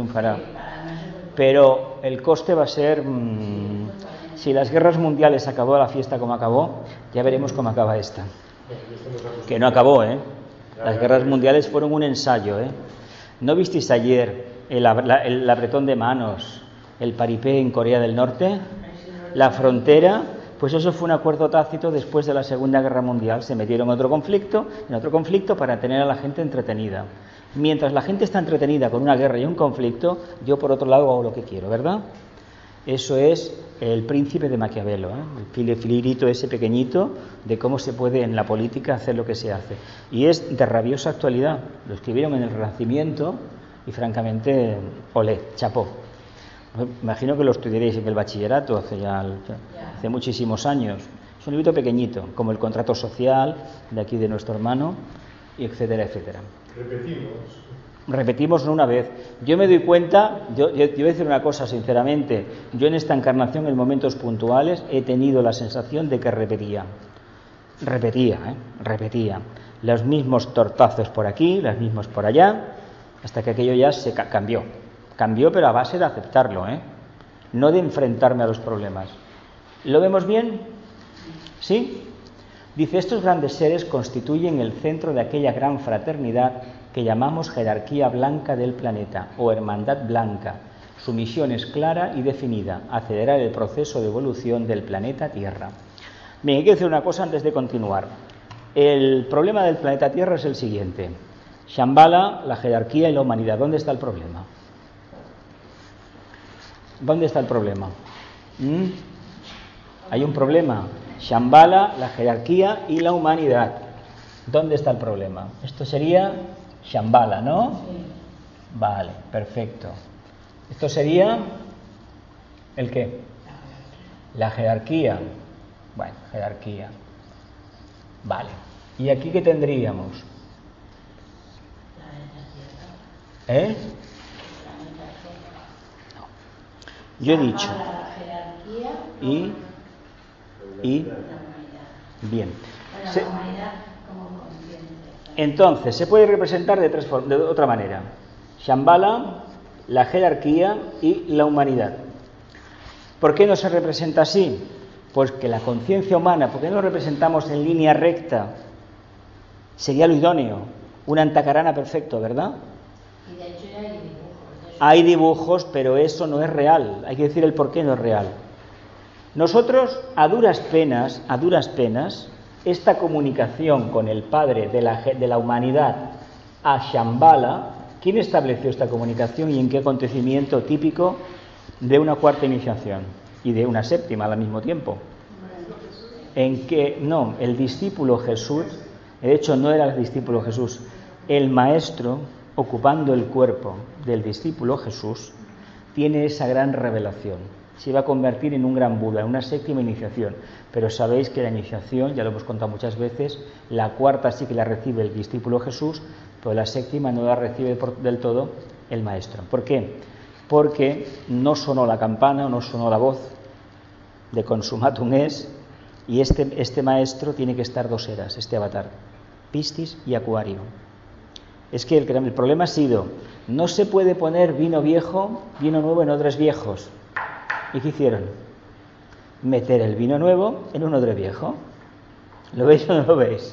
Pero el coste va a ser... si las guerras mundiales acabó la fiesta como acabó, ya veremos cómo acaba esta. Que no acabó, ¿eh? Las guerras mundiales fueron un ensayo, ¿eh? ¿No visteis ayer el apretón de manos, el paripé en Corea del Norte? La frontera... Pues eso fue un acuerdo tácito después de la Segunda Guerra Mundial. Se metieron en otro conflicto para tener a la gente entretenida. Mientras la gente está entretenida con una guerra y un conflicto, yo por otro lado hago lo que quiero, ¿verdad? Eso es el príncipe de Maquiavelo, ¿eh? El filirito ese pequeñito de cómo se puede en la política hacer lo que se hace. Y es de rabiosa actualidad. Lo escribieron en el Renacimiento y francamente, olé, chapó. Imagino que lo estudiaréis en el bachillerato hace muchísimos años. Es un librito pequeñito, como el contrato social de aquí de nuestro hermano, y etcétera, etcétera. Repetimos no una vez. Yo me doy cuenta, yo voy a decir una cosa sinceramente, yo en esta encarnación en momentos puntuales he tenido la sensación de que repetía. Repetía. Los mismos tortazos por aquí, los mismos por allá, hasta que aquello ya se cambió. Cambió, pero a base de aceptarlo, no de enfrentarme a los problemas. ¿Lo vemos bien? ¿Sí? Dice, estos grandes seres constituyen el centro de aquella gran fraternidad que llamamos jerarquía blanca del planeta o hermandad blanca. Su misión es clara y definida, acelerar el proceso de evolución del planeta Tierra. Bien, quiero decir una cosa antes de continuar. El problema del planeta Tierra es el siguiente. Shambhala, la jerarquía y la humanidad. ¿Dónde está el problema? ¿Dónde está el problema? Hay un problema. Shambhala, la jerarquía y la humanidad. ¿Dónde está el problema? Esto sería Shambhala, ¿no? Sí. Vale, perfecto. Esto sería ¿el qué? La jerarquía. Bueno, jerarquía. Vale. ¿Y aquí qué tendríamos? ¿Eh? No. Yo he dicho. Y bien. Entonces, se puede representar de otra manera. Shambhala, la jerarquía y la humanidad. ¿Por qué no se representa así? Pues que la conciencia humana, ¿por qué no lo representamos en línea recta? Sería lo idóneo. Un antakarana perfecto, ¿verdad? Y de hecho ya hay dibujos. Hay dibujos, pero eso no es real. Hay que decir el por qué no es real. Nosotros, a duras penas, esta comunicación con el Padre de la humanidad a Shambhala, ¿quién estableció esta comunicación y en qué acontecimiento típico de una cuarta iniciación y de una séptima al mismo tiempo? En que, no, el discípulo Jesús, de hecho no era el discípulo Jesús, el maestro ocupando el cuerpo del discípulo Jesús tiene esa gran revelación. Se iba a convertir en un gran Buda, en una séptima iniciación. Pero sabéis que la iniciación, ya lo hemos contado muchas veces, la cuarta sí que la recibe el discípulo Jesús, pero la séptima no la recibe del todo el maestro. ¿Por qué? Porque no sonó la campana, no sonó la voz de consumatum es, y este maestro tiene que estar dos eras, este avatar, Piscis y Acuario. Es que el problema ha sido, no se puede poner vino nuevo en odres viejos. ¿Y qué hicieron? Meter el vino nuevo en un odre viejo. ¿Lo veis o no lo veis?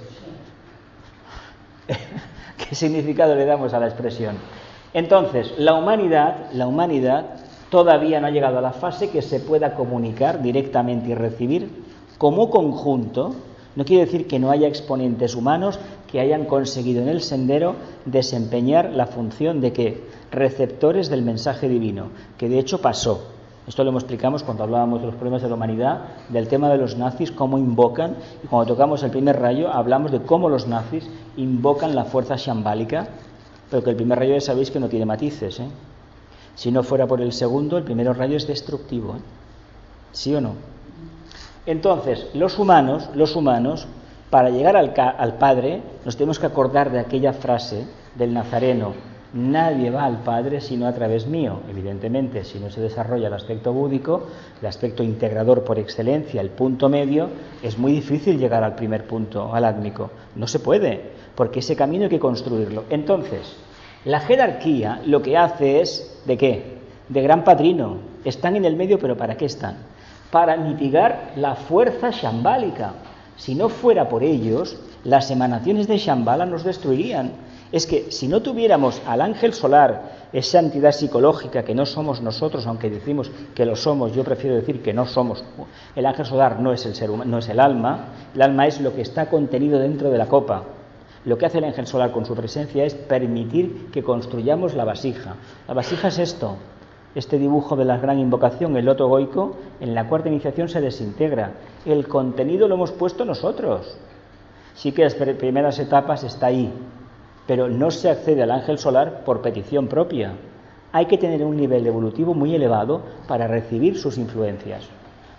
¿Qué significado le damos a la expresión? Entonces, la humanidad todavía no ha llegado a la fase que se pueda comunicar directamente y recibir como conjunto. No quiere decir que no haya exponentes humanos que hayan conseguido en el sendero desempeñar la función de ¿qué? Receptores del mensaje divino, que de hecho pasó. Esto lo explicamos cuando hablábamos de los problemas de la humanidad, del tema de los nazis, cómo invocan, y cuando tocamos el primer rayo hablamos de cómo los nazis invocan la fuerza shambálica, pero que el primer rayo ya sabéis que no tiene matices, ¿eh? Si no fuera por el segundo, el primer rayo es destructivo, ¿eh? ¿Sí o no? Entonces, los humanos, para llegar al Padre, nos tenemos que acordar de aquella frase del Nazareno: nadie va al Padre sino a través mío. Evidentemente, si no se desarrolla el aspecto búdico, el aspecto integrador por excelencia, el punto medio, es muy difícil llegar al primer punto, al átmico. No se puede, porque ese camino hay que construirlo. Entonces, la jerarquía lo que hace es, ¿de qué? De gran padrino. Están en el medio, pero ¿para qué están? Para mitigar la fuerza shambálica. Si no fuera por ellos, las emanaciones de Shambhala nos destruirían. Es que si no tuviéramos al ángel solar, esa entidad psicológica que no somos nosotros, aunque decimos que lo somos, yo prefiero decir que no somos. El ángel solar no es el ser humano, no es el alma es lo que está contenido dentro de la copa. Lo que hace el ángel solar con su presencia es permitir que construyamos la vasija. La vasija es esto, este dibujo de la gran invocación, el loto goico, en la cuarta iniciación se desintegra. El contenido lo hemos puesto nosotros. Sí que las primeras etapas está ahí, pero no se accede al ángel solar por petición propia. Hay que tener un nivel evolutivo muy elevado para recibir sus influencias.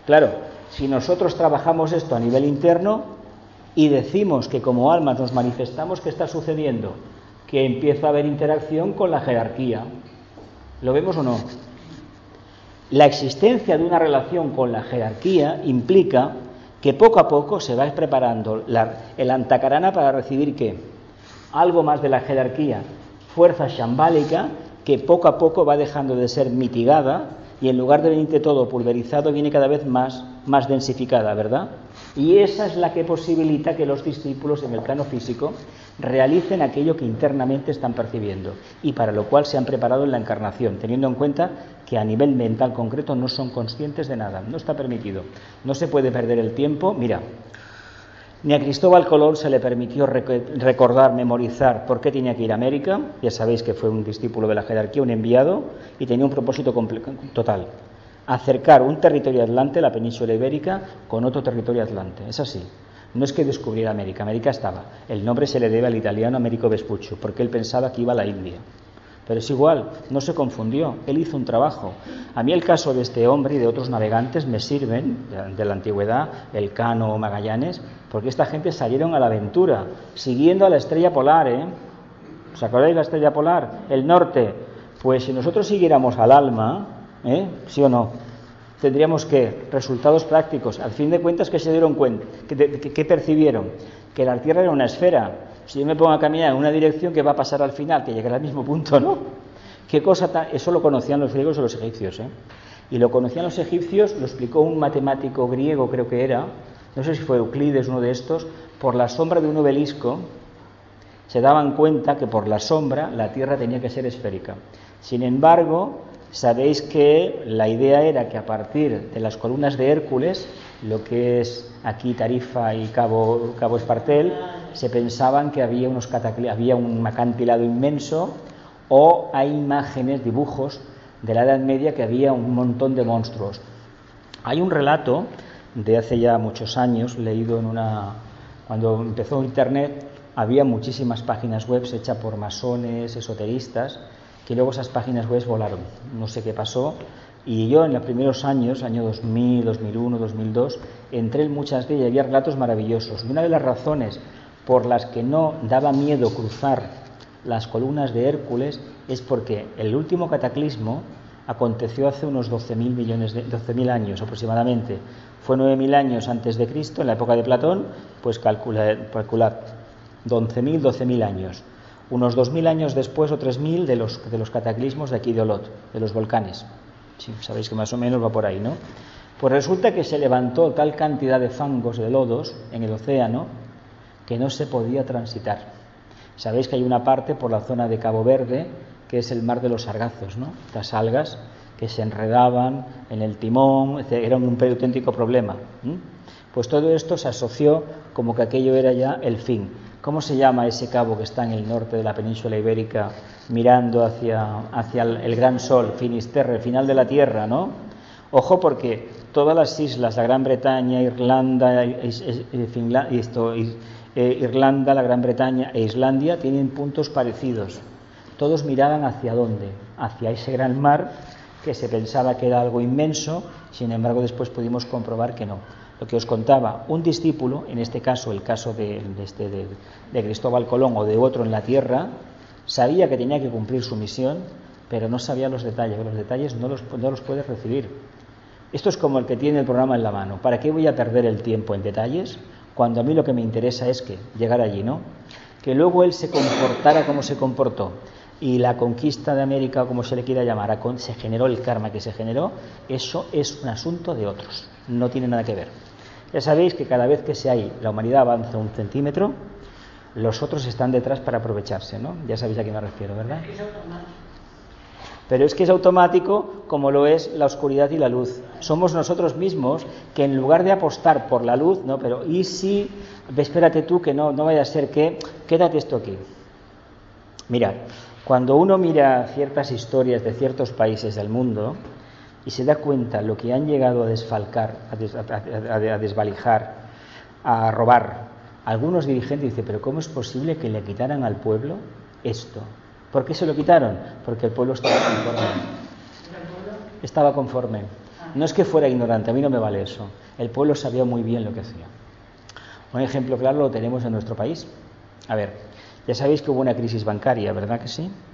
Claro, si nosotros trabajamos esto a nivel interno y decimos que como almas nos manifestamos, ¿qué está sucediendo? Que empieza a haber interacción con la jerarquía. ¿Lo vemos o no? La existencia de una relación con la jerarquía implica que poco a poco se va preparando el antakarana para recibir ¿qué? Algo más de la jerarquía, fuerza shambhálica, que poco a poco va dejando de ser mitigada y en lugar de venirte todo pulverizado viene cada vez más densificada, ¿verdad? Y esa es la que posibilita que los discípulos en el plano físico realicen aquello que internamente están percibiendo y para lo cual se han preparado en la encarnación, teniendo en cuenta que a nivel mental concreto no son conscientes de nada, no está permitido, no se puede perder el tiempo. Mira, ni a Cristóbal Colón se le permitió recordar, memorizar por qué tenía que ir a América. Ya sabéis que fue un discípulo de la jerarquía, un enviado, y tenía un propósito total: acercar un territorio atlante, la península ibérica, con otro territorio atlante. Es así. No es que descubriera América, América estaba. El nombre se le debe al italiano Americo Vespucci, porque él pensaba que iba a la India. Pero es igual, no se confundió, él hizo un trabajo. A mí el caso de este hombre y de otros navegantes me sirven, de la antigüedad, Elcano o Magallanes, porque esta gente salieron a la aventura, siguiendo a la estrella polar, ¿eh? ¿Os acordáis de la estrella polar? El norte. Pues si nosotros siguiéramos al alma, ¿sí o no?, tendríamos que resultados prácticos. Al fin de cuentas, ¿qué se dieron cuenta? ¿Qué percibieron? Que la Tierra era una esfera. Si yo me pongo a caminar en una dirección, ¿qué va a pasar al final? Que llegará al mismo punto, ¿no? ¿Qué cosa tan...? Eso lo conocían los griegos o los egipcios, ¿eh? Y lo conocían los egipcios, lo explicó un matemático griego, creo que era, no sé si fue Euclides, uno de estos, por la sombra de un obelisco, se daban cuenta que por la sombra la Tierra tenía que ser esférica. Sin embargo, sabéis que la idea era que a partir de las columnas de Hércules, lo que es aquí Tarifa y Cabo Espartel, se pensaban que había un acantilado inmenso, o hay imágenes, dibujos de la Edad Media que había un montón de monstruos. Hay un relato de hace ya muchos años, leído cuando empezó Internet, había muchísimas páginas web hechas por masones, esoteristas, que luego esas páginas web volaron, no sé qué pasó, y yo en los primeros años, año 2000, 2001, 2002, entré en muchas de ellas y había relatos maravillosos. Y una de las razones por las que no daba miedo cruzar las columnas de Hércules es porque el último cataclismo aconteció hace unos 12.000 años aproximadamente. Fue 9.000 años antes de Cristo, en la época de Platón, pues calculad 12.000 años. Unos 2.000 años después o 3.000 de los cataclismos de aquí de Olot, de los volcanes. Sí, sabéis que más o menos va por ahí, ¿no? Pues resulta que se levantó tal cantidad de fangos, de lodos, en el océano, que no se podía transitar. Sabéis que hay una parte por la zona de Cabo Verde, que es el mar de los sargazos, ¿no? Las algas que se enredaban en el timón, era un auténtico problema. Pues todo esto se asoció como que aquello era ya el fin. ¿Cómo se llama ese cabo que está en el norte de la península ibérica, mirando hacia el gran sol, Finisterre, el final de la Tierra, ¿no? Ojo, porque todas las islas, la Gran Bretaña, Irlanda, Irlanda, la Gran Bretaña e Islandia tienen puntos parecidos. Todos miraban hacia dónde, hacia ese gran mar que se pensaba que era algo inmenso, sin embargo después pudimos comprobar que no. Lo que os contaba, un discípulo, en este caso el caso de Cristóbal Colón o de otro en la Tierra, sabía que tenía que cumplir su misión, pero no sabía los detalles no los puedes recibir. Esto es como el que tiene el programa en la mano. ¿Para qué voy a perder el tiempo en detalles cuando a mí lo que me interesa es que llegar allí, ¿no? Que luego él se comportara como se comportó y la conquista de América, o como se le quiera llamar, se generó el karma que se generó, eso es un asunto de otros, no tiene nada que ver. Ya sabéis que cada vez que la humanidad avanza 1 centímetro, los otros están detrás para aprovecharse, ¿no? Ya sabéis a qué me refiero, ¿verdad? Pero es que es automático como lo es la oscuridad y la luz. Somos nosotros mismos que en lugar de apostar por la luz, no, pero ¿y si? Espérate tú que no vaya a ser que... Quédate esto aquí. Mirad, cuando uno mira ciertas historias de ciertos países del mundo y se da cuenta lo que han llegado a desfalcar, a desvalijar, a robar, algunos dirigentes dicen, pero ¿cómo es posible que le quitaran al pueblo esto? ¿Por qué se lo quitaron? Porque el pueblo estaba conforme. Estaba conforme. no es que fuera ignorante, a mí no me vale eso. El pueblo sabía muy bien lo que hacía. Un ejemplo claro lo tenemos en nuestro país. A ver, ya sabéis que hubo una crisis bancaria, ¿verdad que sí?